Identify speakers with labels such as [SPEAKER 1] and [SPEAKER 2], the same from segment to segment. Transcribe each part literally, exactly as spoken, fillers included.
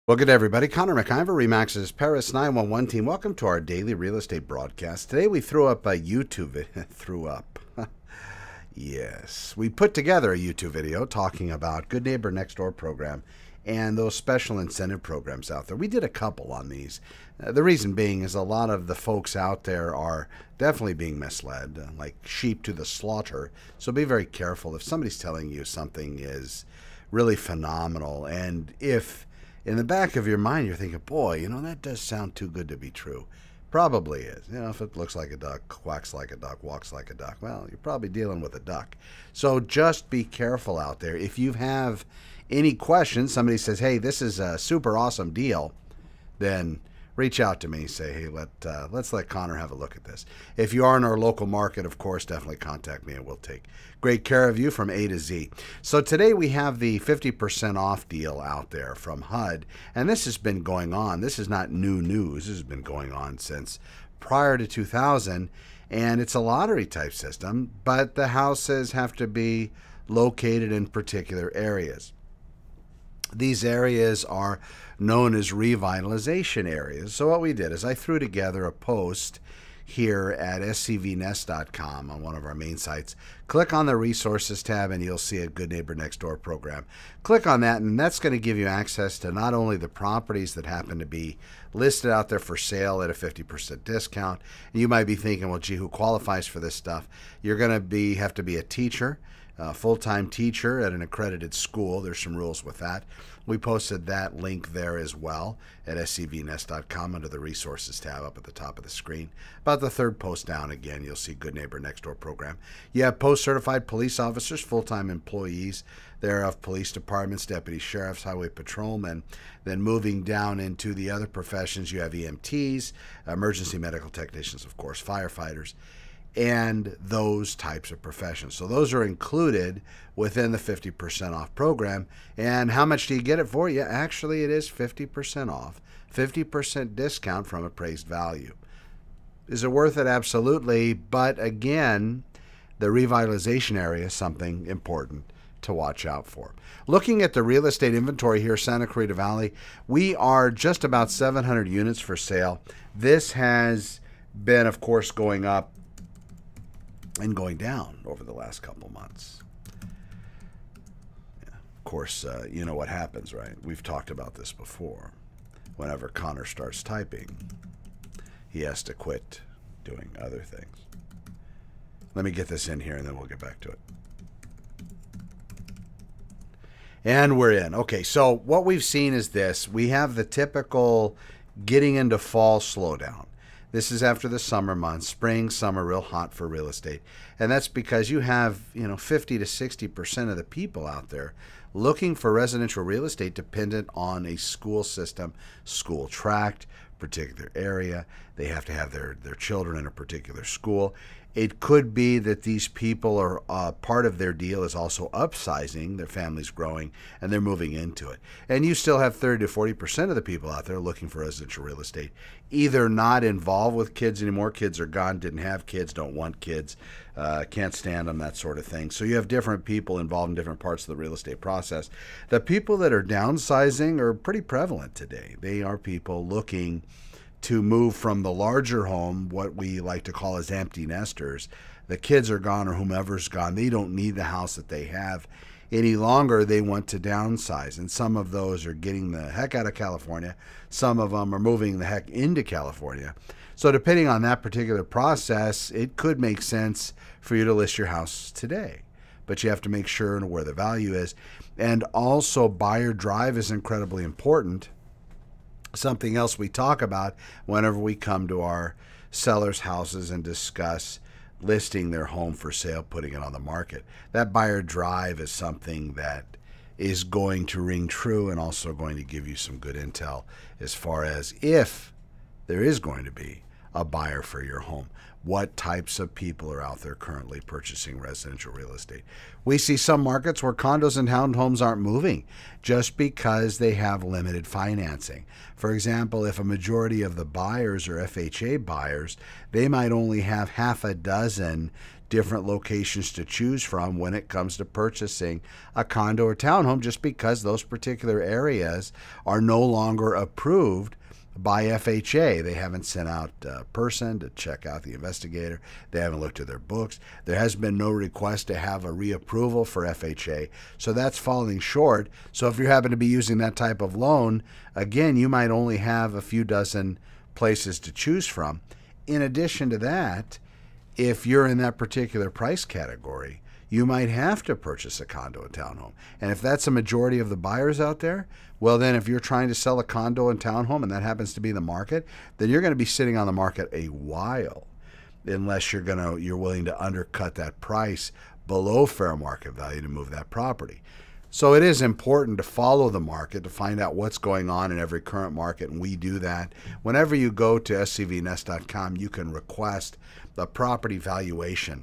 [SPEAKER 1] Well, good day, everybody. Connor McIver, Remax's Paris nine one one team. Welcome to our daily real estate broadcast. Today we threw up a YouTube video. threw up. Yes. We put together a YouTube video talking about Good Neighbor Next Door program and those special incentive programs out there. We did a couple on these. Uh, the reason being is a lot of the folks out there are definitely being misled, uh, like sheep to the slaughter. So be very careful if somebody's telling you something is really phenomenal, and if in the back of your mind, you're thinking, boy, you know, that does sound too good to be true. Probably is. You know, if it looks like a duck, quacks like a duck, walks like a duck, well, you're probably dealing with a duck. So just be careful out there. If you have any questions, somebody says, hey, this is a super awesome deal, then reach out to me. Say, hey, let, uh, let's let Connor have a look at this. If you are in our local market, of course, definitely contact me and we'll take great care of you from A to Z. So today we have the fifty percent off deal out there from H U D, and this has been going on. This is not new news. This has been going on since prior to two thousand, and it's a lottery type system, but the houses have to be located in particular areas. These areas are known as revitalization areas. So what we did is I threw together a post here at S C V Nest dot com on one of our main sites. Click on the resources tab and you'll see a Good Neighbor Next Door program. Click on that and that's going to give you access to not only the properties that happen to be listed out there for sale at a fifty percent discount. And you might be thinking, well, gee, who qualifies for this stuff? You're going to be have to be a teacher, a full-time teacher at an accredited school. There's some rules with that. We posted that link there as well at S C V Nest dot com under the resources tab up at the top of the screen. About the third post down again, you'll see Good Neighbor Next Door program. You have post-certified police officers, full-time employees thereof, police departments, deputy sheriffs, highway patrolmen. Then moving down into the other professions, you have E M Ts, emergency medical technicians, of course, firefighters, and those types of professions. So those are included within the fifty percent off program. And how much do you get it for? Yeah, actually it is fifty percent off, fifty percent discount from appraised value. Is it worth it? Absolutely. But again, the revitalization area is something important to watch out for. Looking at the real estate inventory here, Santa Clarita Valley, we are just about seven hundred units for sale. This has been, of course, going up and going down over the last couple months. Yeah. Of course, uh, you know what happens, right? We've talked about this before. Whenever Connor starts typing, he has to quit doing other things. Let me get this in here and then we'll get back to it. And we're in. Okay, so what we've seen is this. We have the typical getting into fall slowdown. This is after the summer months, spring, summer, real hot for real estate. And that's because you have, you know, fifty to sixty percent of the people out there looking for residential real estate dependent on a school system, school tract, particular area. They have to have their, their children in a particular school. It could be that these people are uh, part of their deal is also upsizing, their family's growing, and they're moving into it. And you still have thirty to forty percent of the people out there looking for residential real estate, either not involved with kids anymore, kids are gone, didn't have kids, don't want kids, uh, can't stand them, that sort of thing. So you have different people involved in different parts of the real estate process. The people that are downsizing are pretty prevalent today. They are people looking to move from the larger home, what we like to call as empty nesters. The kids are gone or whomever's gone. They don't need the house that they have any longer. They want to downsize. And some of those are getting the heck out of California. Some of them are moving the heck into California. So depending on that particular process, it could make sense for you to list your house today. But you have to make sure where the value is. And also buyer drive is incredibly important. Something else we talk about whenever we come to our sellers' houses and discuss listing their home for sale, putting it on the market. That buyer drive is something that is going to ring true and also going to give you some good intel as far as if there is going to be a buyer for your home. What types of people are out there currently purchasing residential real estate? We see some markets where condos and townhomes aren't moving just because they have limited financing. For example, if a majority of the buyers are F H A buyers, they might only have half a dozen different locations to choose from when it comes to purchasing a condo or townhome, just because those particular areas are no longer approved by F H A. They haven't sent out a person to check out the investigator. They haven't looked at their books. There has been no request to have a reapproval for F H A. So that's falling short. So if you happen to be using that type of loan, again, you might only have a few dozen places to choose from. In addition to that, if you're in that particular price category, you might have to purchase a condo and townhome. And if that's a majority of the buyers out there, well, then if you're trying to sell a condo and townhome and that happens to be the market, then you're going to be sitting on the market a while, unless you're going to you're willing to undercut that price below fair market value to move that property. So it is important to follow the market to find out what's going on in every current market, and we do that. Whenever you go to S C V Nest dot com, you can request the property valuation.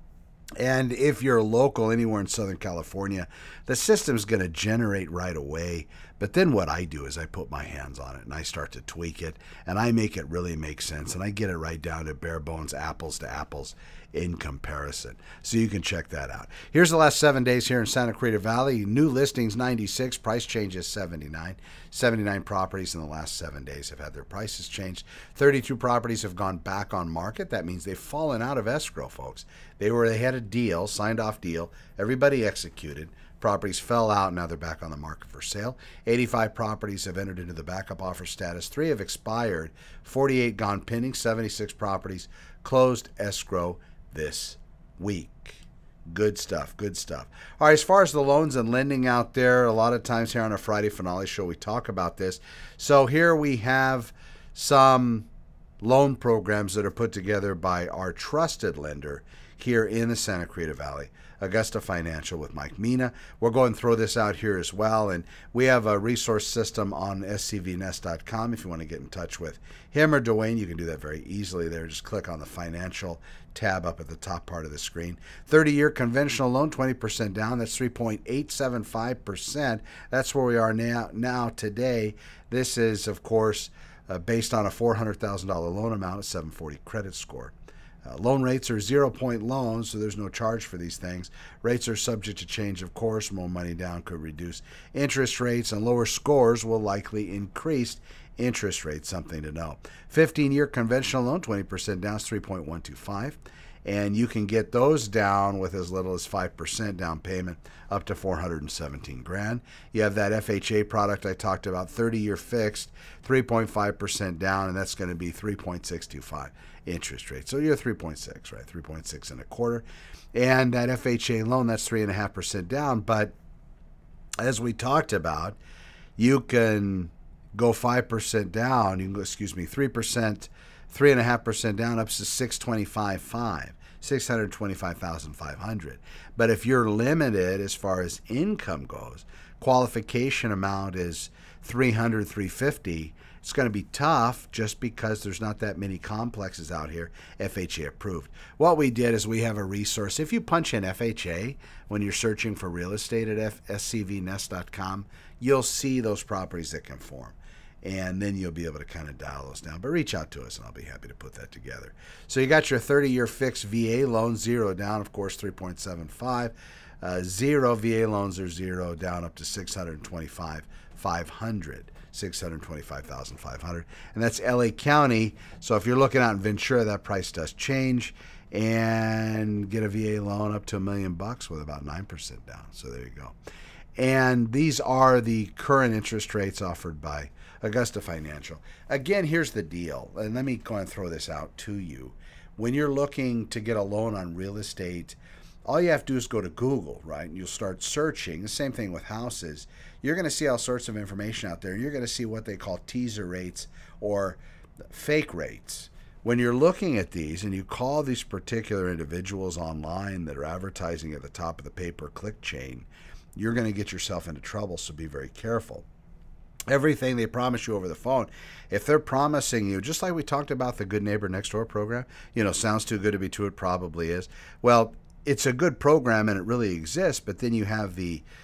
[SPEAKER 1] And if you're local anywhere in Southern California, the system's going to generate right away. But then what I do is I put my hands on it and I start to tweak it and I make it really make sense, and I get it right down to bare bones, apples to apples in comparison. So you can check that out. Here's the last seven days here in Santa Clarita Valley. New listings ninety-six, price changes seventy-nine. seventy-nine properties in the last seven days have had their prices changed. thirty-two properties have gone back on market. That means they've fallen out of escrow, folks. They were they had a deal, signed off deal, everybody executed. Properties fell out, now they're back on the market for sale. eighty-five properties have entered into the backup offer status. Three have expired. forty-eight gone pending. seventy-six properties closed escrow this week. Good stuff, good stuff. All right, as far as the loans and lending out there, a lot of times here on our Friday Finale show, we talk about this. So here we have some loan programs that are put together by our trusted lender here in the Santa Clarita Valley, Augusta Financial with Mike Mina. We're going to throw this out here as well, and we have a resource system on S C V Nest dot com. If you want to get in touch with him or Dwayne, you can do that very easily there. Just click on the financial tab up at the top part of the screen. thirty-year conventional loan, twenty percent down. That's three point eight seven five percent. That's where we are now, now today. This is, of course, uh, based on a four hundred thousand dollar loan amount, a seven forty credit score. Uh, loan rates are zero-point loans, so there's no charge for these things. Rates are subject to change, of course. More money down could reduce interest rates, and lower scores will likely increase interest rates, something to know. fifteen-year conventional loan, twenty percent down, is three point one two five. And you can get those down with as little as five percent down payment, up to four hundred seventeen grand. You have that F H A product I talked about, thirty-year fixed, three point five percent down, and that's going to be three point six two five interest rate. So you're three point six, right? three point six and a quarter. And that F H A loan, that's three point five percent down. But as we talked about, you can go five percent down. You can go, excuse me, three percent, three point five percent down up to six hundred twenty-five thousand five hundred. six hundred twenty-five thousand five hundred. But if you're limited as far as income goes, qualification amount is three hundred, three hundred fifty. It's going to be tough just because there's not that many complexes out here F H A approved. What we did is we have a resource. If you punch in F H A when you're searching for real estate at S C V Nest dot com, you'll see those properties that conform. And then you'll be able to kind of dial those down. But reach out to us, and I'll be happy to put that together. So you got your thirty-year fixed V A loan, zero down, of course, three point seven five. Uh, zero V A loans are zero down up to six hundred twenty-five thousand five hundred. six hundred twenty-five thousand five hundred. And that's L A County. So if you're looking out in Ventura, that price does change. And get a V A loan up to a million bucks with about nine percent down. So there you go. And these are the current interest rates offered by Augusta Financial. Again, here's the deal, and let me go and throw this out to you. When you're looking to get a loan on real estate, all you have to do is go to Google, right? And you'll start searching. The same thing with houses. You're going to see all sorts of information out there. You're going to see what they call teaser rates or fake rates. When you're looking at these and you call these particular individuals online that are advertising at the top of the pay-per-click chain, you're going to get yourself into trouble, so be very careful. Everything they promise you over the phone, if they're promising you, just like we talked about the Good Neighbor Next Door program, you know, sounds too good to be true, it probably is. Well, it's a good program and it really exists, but then you have the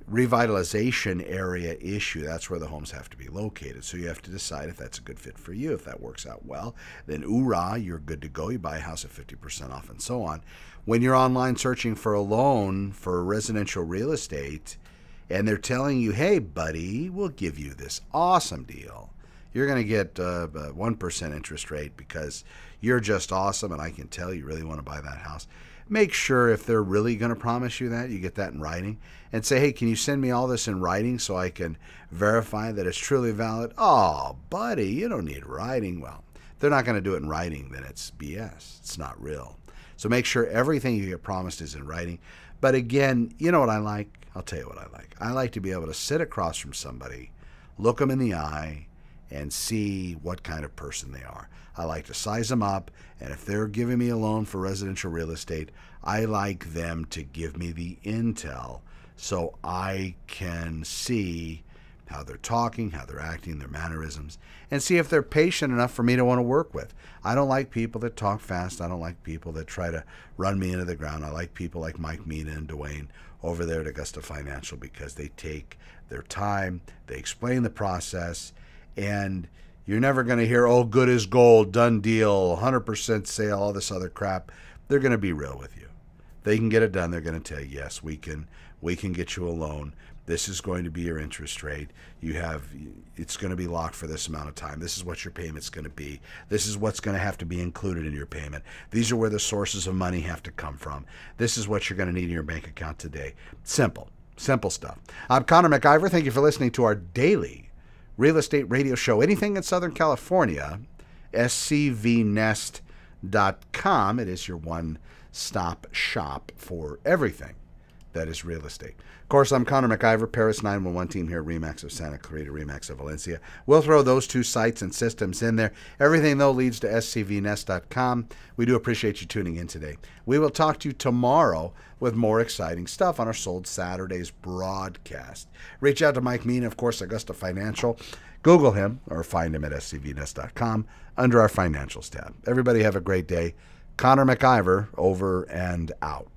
[SPEAKER 1] revitalization area issue. That's where the homes have to be located. So you have to decide if that's a good fit for you. If that works out well, then oorah, you're good to go. You buy a house at fifty percent off and so on. When you're online searching for a loan for residential real estate and they're telling you, hey, buddy, we'll give you this awesome deal. You're going to get uh, a one percent interest rate because you're just awesome and I can tell you really want to buy that house. Make sure if they're really going to promise you that, you get that in writing and say, hey, can you send me all this in writing so I can verify that it's truly valid? Oh, buddy, you don't need writing. Well, if they're not going to do it in writing, then it's B S. It's not real. So make sure everything you get promised is in writing. But again, you know what I like? I'll tell you what I like. I like to be able to sit across from somebody, look them in the eye, and see what kind of person they are. I like to size them up, and if they're giving me a loan for residential real estate, I like them to give me the intel so I can see how they're talking, how they're acting, their mannerisms, and see if they're patient enough for me to want to work with. I don't like people that talk fast. I don't like people that try to run me into the ground. I like people like Mike Mina and Dwayne over there at Augusta Financial because they take their time, they explain the process, and you're never going to hear, oh, good as gold, done deal, one hundred percent sale, all this other crap. They're going to be real with you. They can get it done. They're going to tell you, yes, we can, we can get you a loan. This is going to be your interest rate. You have, it's going to be locked for this amount of time. This is what your payment's going to be. This is what's going to have to be included in your payment. These are where the sources of money have to come from. This is what you're going to need in your bank account today. Simple, simple stuff. I'm Connor MacIver. Thank you for listening to our daily real estate radio show. Anything in Southern California, S C V nest dot com. It is your one-stop shop for everything that is real estate. Of course, I'm Connor MacIver, Paris nine one one team here at RE/MAX of Santa Clarita, RE/MAX of Valencia. We'll throw those two sites and systems in there. Everything, though, leads to S C V nest dot com. We do appreciate you tuning in today. We will talk to you tomorrow with more exciting stuff on our Sold Saturdays broadcast. Reach out to Mike Mina, of course, Augusta Financial. Google him or find him at S C V nest dot com under our Financials tab. Everybody have a great day. Connor MacIver, over and out.